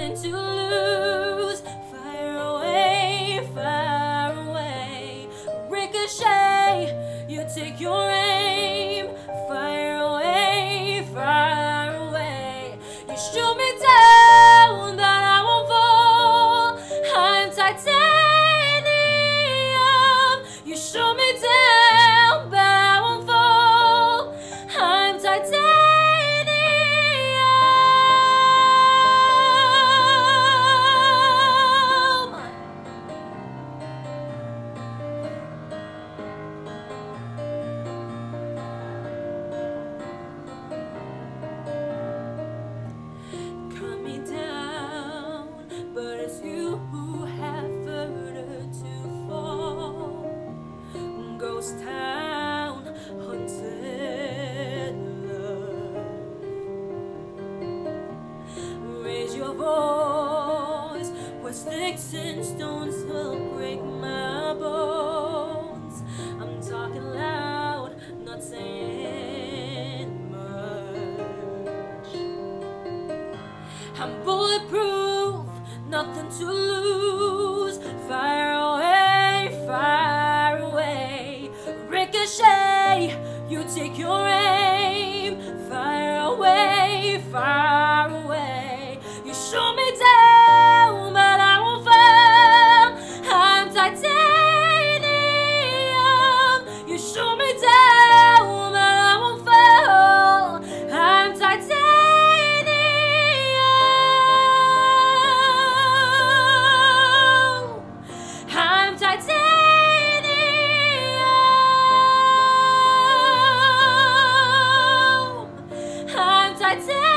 nothing to lose. Fire away, fire away. Ricochet, you take your aim. Fire away, fire away. You shoot me down, but I won't fall. I'm titanium. You shoot me down, but I won't fall. I'm titanium. But it's you who have further to fall. Ghost town, haunted love. Raise your voice, where sticks and stones will break my bones. I'm talking loud, not saying much. I'm bulletproof, nothing to lose. Fire away, ricochet, you take your aim. Fire away, you shoot me down, but I won't fall. I'm titanium. You shoot me down, but I won't fall. I'm titanium. Titanium.